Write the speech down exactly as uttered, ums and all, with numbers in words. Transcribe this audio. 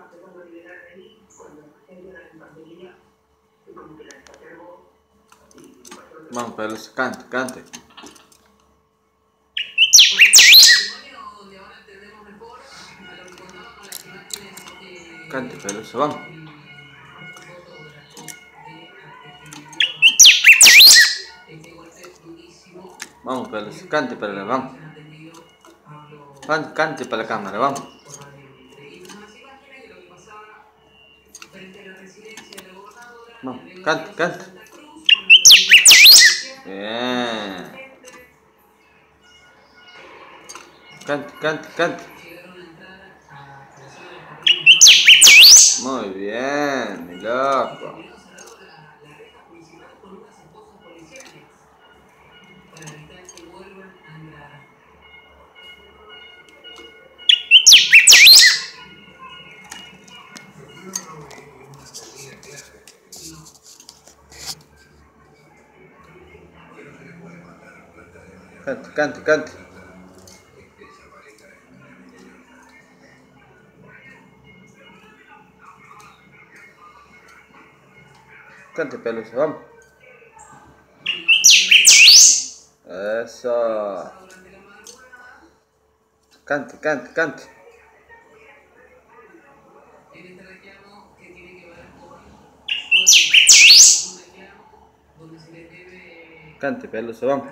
Vamos, Pelusa, cante, cante. Cante, Pelusa, vamos. Vamos, Pelusa, cante para la, vamos. Cante para la cámara, vamos. Vamos, cante, cante. Bien. Cante, cante, cante. Muy bien, mi loco. Cante, cante, cante. Cante, Pelusa, vamos. Eso. Cante, cante, cante. Cante, Pelusa, vamos.